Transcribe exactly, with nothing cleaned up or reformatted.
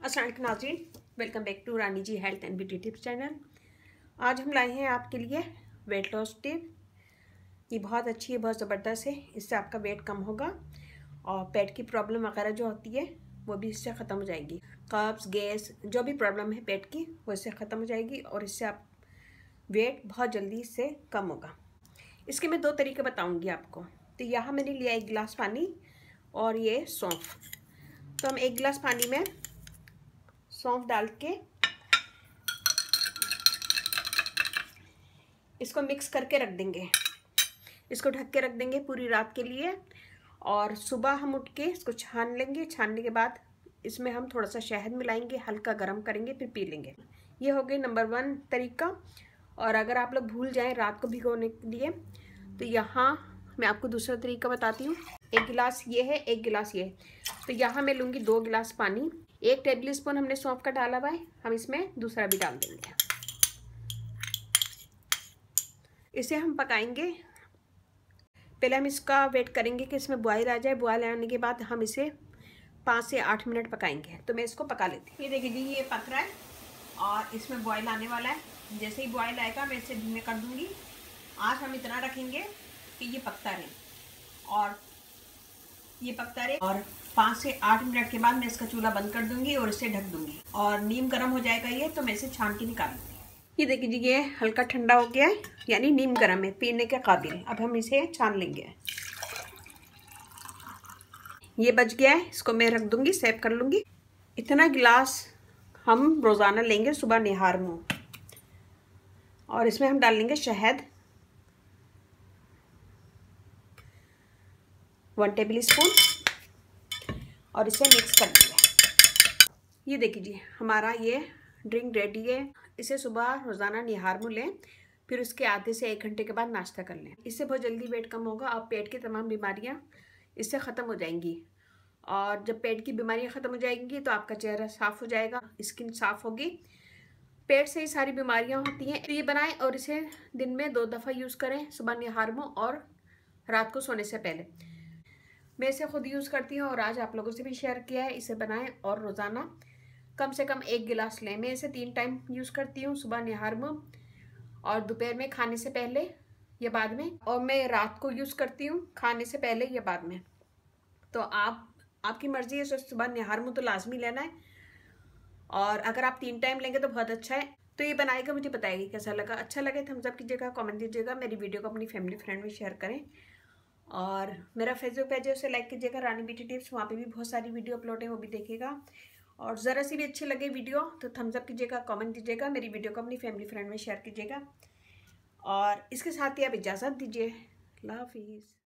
अस्सलाम वालेकुम नाज़रीन, welcome back to Rani ji health and beauty tips channel. आज हम लाए हैं आपके लिए वेट लॉस टिप। ये बहुत अच्छी है, बहुत ज़बरदस्त है। इससे आपका वेट कम होगा और पेट की प्रॉब्लम वगैरह जो होती है वो भी इससे ख़त्म हो जाएगी। कब्ज़, गैस, जो भी प्रॉब्लम है पेट की वो इससे ख़त्म हो जाएगी और इससे आप वेट बहुत जल्दी इससे कम होगा। इसके मैं दो तरीके बताऊँगी आपको। तो यहाँ मैंने लिया एक गिलास पानी और ये सौंफ। तो हम एक गिलास पानी में सौंफ डाल के इसको मिक्स करके रख देंगे। इसको ढक के रख देंगे पूरी रात के लिए और सुबह हम उठ के इसको छान लेंगे। छानने के बाद इसमें हम थोड़ा सा शहद मिलाएंगे, हल्का गर्म करेंगे, फिर पी लेंगे। ये हो गई नंबर वन तरीका। और अगर आप लोग भूल जाएं रात को भिगोने के लिए तो यहाँ मैं आपको दूसरा तरीका बताती हूँ। एक गिलास ये है, एक गिलास ये है। तो यहाँ मैं लूँगी दो गिलास पानी। एक टेबल स्पून हमने सौंफ का डाला हुआ है, हम इसमें दूसरा भी डाल देंगे। इसे हम पकाएंगे। पहले हम इसका वेट करेंगे कि इसमें बॉयल आ जाए। बॉयल आने के बाद हम इसे पाँच से आठ मिनट पकाएंगे। तो मैं इसको पका लेती हूँ। ये देखिए जी, ये पक रहा है और इसमें बॉयल आने वाला है। जैसे ही बॉयल आएगा मैं इसे धीमे कर दूँगी। आज हम इतना रखेंगे कि ये पकता रहे और ये पकता रहे और पाँच से आठ मिनट के बाद मैं इसका चूल्हा बंद कर दूंगी और इसे ढक दूंगी और नीम गर्म हो जाएगा ये, तो मैं इसे छान के निकाल लूँगी। ये देखिए जी, ये हल्का ठंडा हो गया है, यानी नीम गर्म है, पीने के काबिल। अब हम इसे छान लेंगे। ये बच गया है, इसको मैं रख दूंगी, सेव कर लूँगी। इतना गिलास हम रोज़ाना लेंगे सुबह निहार मुँह। और इसमें हम डाल लेंगे शहद वन टेबल स्पून और इसे मिक्स कर देंगे। ये देखिए जी, हमारा ये ड्रिंक रेडी है। इसे सुबह रोज़ाना निहार मुँह लें, फिर उसके आधे से एक घंटे के बाद नाश्ता कर लें। इससे बहुत जल्दी वेट कम होगा और पेट की तमाम बीमारियां इससे ख़त्म हो जाएंगी। और जब पेट की बीमारियां ख़त्म हो जाएंगी तो आपका चेहरा साफ़ हो जाएगा, स्किन साफ़ होगी। पेट से ही सारी बीमारियाँ होती हैं। तो ये बनाएं और इसे दिन में दो दफ़ा यूज़ करें, सुबह निहार मुँह और रात को सोने से पहले। मैं इसे खुद यूज़ करती हूँ और आज आप लोगों से भी शेयर किया है। इसे बनाएं और रोज़ाना कम से कम एक गिलास लें। मैं इसे तीन टाइम यूज़ करती हूँ, सुबह निहार मुँह और दोपहर में खाने से पहले या बाद में, और मैं रात को यूज़ करती हूँ खाने से पहले या बाद में। तो आप आपकी मर्ज़ी है, सुबह निहार मुँह तो लाजमी लेना है और अगर आप तीन टाइम लेंगे तो बहुत अच्छा है। तो ये बनाएगा, मुझे बताइए कैसा लगा। अच्छा लगे थम्स अप कीजिएगा, कमेंट दीजिएगा, मेरी वीडियो को अपनी फैमिली फ्रेंड में शेयर करें और मेरा फेसबुक पेज है उसे लाइक कीजिएगा, रानी ब्यूटी टिप्स। वहाँ पे भी बहुत सारी वीडियो अपलोड है, वो भी देखिएगा। और ज़रा सी भी अच्छी लगे वीडियो तो थम्स अप कीजिएगा, कमेंट दीजिएगा, मेरी वीडियो को अपनी फैमिली फ्रेंड में शेयर कीजिएगा। और इसके साथ ही आप इजाज़त दीजिए। अल्लाह हाफिज़।